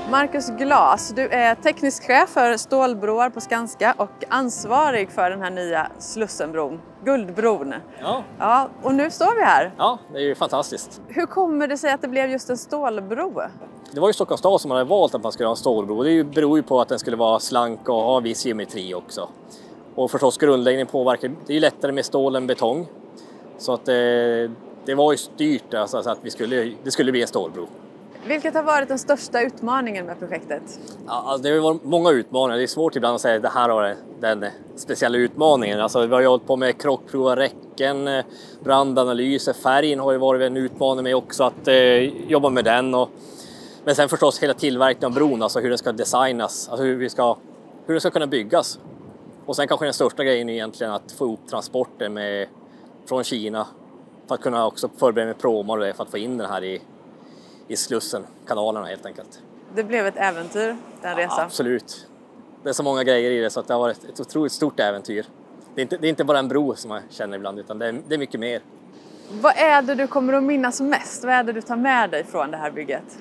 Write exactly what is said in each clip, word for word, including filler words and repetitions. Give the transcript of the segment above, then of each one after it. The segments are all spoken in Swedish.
Marcus Glas, du är teknisk chef för stålbroar på Skanska och ansvarig för den här nya Slussenbron, Guldbron. Ja. Ja, och nu står vi här. Ja, det är ju fantastiskt. Hur kommer det sig att det blev just en stålbro? Det var ju Stockholms stad som hade valt att man skulle ha en stålbro. Det beror ju på att den skulle vara slank och ha viss geometri också. Och förstås grundläggningen påverkar, det är ju lättare med stål än betong. Så att det, det var ju styrt alltså, så att vi skulle, det skulle bli en stålbro. Vilket har varit den största utmaningen med projektet? Ja, alltså det har varit många utmaningar. Det är svårt ibland att säga att det här var den speciella utmaningen. Alltså, vi har ju hållit på med krockprova räcken, brandanalyser, färgen har ju varit en utmaning med också att eh, jobba med den. Och, men sen förstås hela tillverkningen av bron, alltså hur den ska designas, alltså hur, vi ska, hur den ska kunna byggas. Och sen kanske den största grejen är egentligen att få ihop transporter med, från Kina för att kunna också förbereda med pråmar och det för att få in den här i i Slussen, kanalerna helt enkelt. Det blev ett äventyr, den resan. Ja, absolut. Det är så många grejer i det så att det har varit ett otroligt stort äventyr. Det är inte, det är inte bara en bro som man känner ibland utan det är, det är mycket mer. Vad är det du kommer att minnas mest? Vad är det du tar med dig från det här bygget?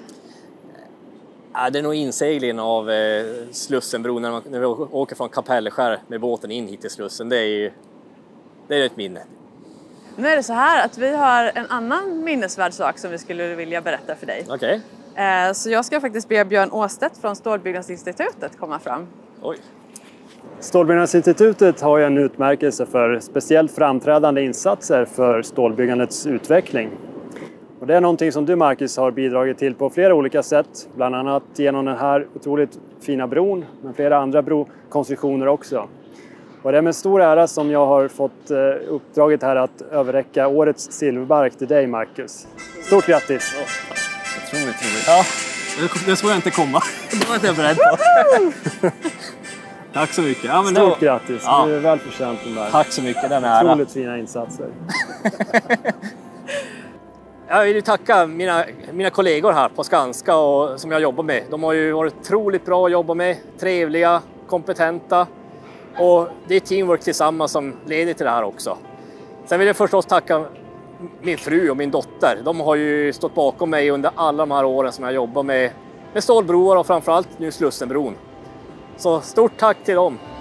Ja, det är nog inseglingen av eh, Slussenbron när, man, när vi åker från Kapellskär med båten in hit till Slussen. Det är ju det är ett minne. Nu är det så här att vi har en annan minnesvärd sak som vi skulle vilja berätta för dig. Okej. Okay. Så jag ska faktiskt be Björn Åstedt från Stålbyggnadsinstitutet komma fram. Oj. Stålbyggnadsinstitutet har ju en utmärkelse för speciellt framträdande insatser för stålbyggandets utveckling. Och det är någonting som du, Marcus, har bidragit till på flera olika sätt. Bland annat genom den här otroligt fina bron, men flera andra brokonstruktioner också. Och det är med stor ära som jag har fått uppdraget här att överräcka årets silverbark till dig, Marcus. Stort grattis! Oh, otroligt roligt. Ja, det såg jag inte komma. Det var inte jag beredd på. Tack så mycket. Ja, men Stort då... grattis, ja. Du är väl förtjänt den där. Tack så mycket, den är otroligt fina insatser. Jag vill tacka mina, mina kollegor här på Skanska och, som jag jobbar med. De har ju varit otroligt bra att jobba med, trevliga, kompetenta. Och det är teamwork tillsammans som leder till det här också. Sen vill jag förstås tacka min fru och min dotter. De har ju stått bakom mig under alla de här åren som jag jobbar med, med stålbroar och framförallt nu Slussenbron. Så stort tack till dem!